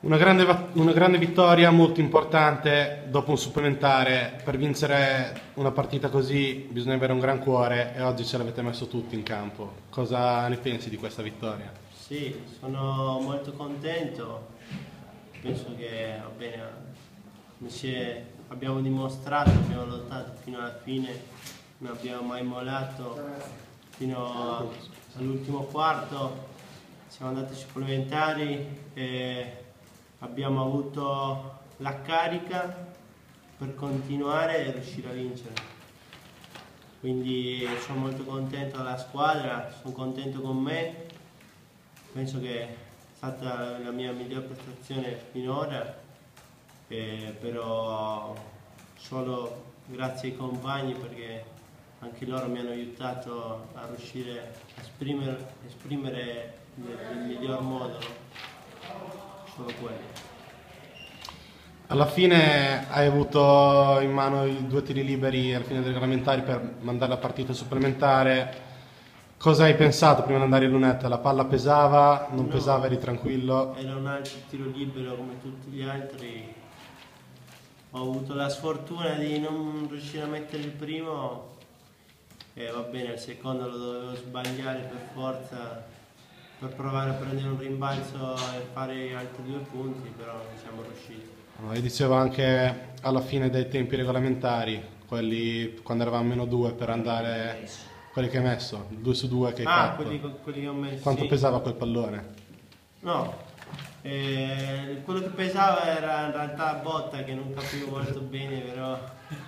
Una grande vittoria, molto importante dopo un supplementare. Per vincere una partita così bisogna avere un gran cuore e oggi ce l'avete messo tutti in campo. Cosa ne pensi di questa vittoria? Sì, sono molto contento, penso che va bene, abbiamo dimostrato, abbiamo lottato fino alla fine, non abbiamo mai mollato fino all'ultimo quarto, siamo andati ai supplementari e abbiamo avuto la carica per continuare e riuscire a vincere. Quindi sono molto contento della squadra, sono contento con me, penso che è stata la mia miglior prestazione finora, però solo grazie ai compagni, perché anche loro mi hanno aiutato a riuscire a esprimere nel miglior modo, solo quello. Alla fine hai avuto in mano i 2 tiri liberi alla fine dei regolamentari per mandare la partita supplementare. Cosa hai pensato prima di andare in lunetta? La palla pesava? Non No, pesava? Eri tranquillo? era un altro tiro libero come tutti gli altri. Ho avuto la sfortuna di non riuscire a mettere il primo e va bene, il secondo lo dovevo sbagliare per forza per provare a prendere un rimbalzo e fare altri 2 punti, però non siamo riusciti. E dicevo anche alla fine dei tempi regolamentari, quelli quando eravamo -2 per andare, quelli che hai messo, 2 su 2 che hai fatto. Quelli che ho messo. Quanto sì. pesava quel pallone? No, quello che pesava era in realtà la botta, che non capivo molto bene, però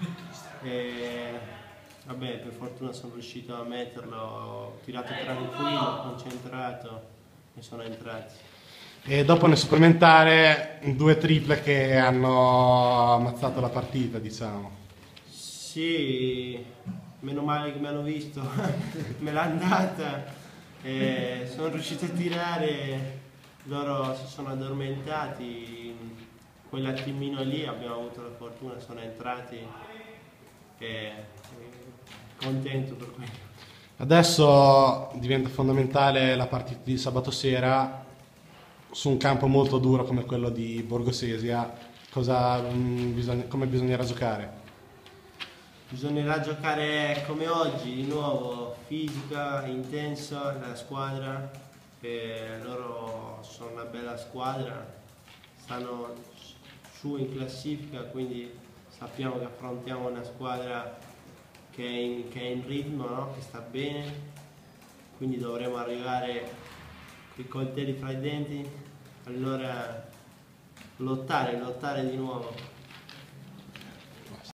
vabbè, per fortuna sono riuscito a metterlo, ho tirato tranquillo, concentrato e sono entrati. E dopo nel supplementare 2 triple che hanno ammazzato la partita, diciamo. Sì, meno male che mi hanno visto, me l'ha andata, sono riuscito a tirare, loro si sono addormentati, quell'attimino lì abbiamo avuto la fortuna, sono entrati e contento per quello. Adesso diventa fondamentale la partita di sabato sera su un campo molto duro come quello di Borgosesia. Come bisognerà giocare? Bisognerà giocare come oggi, di nuovo, fisica, intensa, la squadra, loro sono una bella squadra, stanno su in classifica, quindi sappiamo che affrontiamo una squadra che è in ritmo, no? Che sta bene, quindi dovremo arrivare con i coltelli fra i denti, allora lottare di nuovo.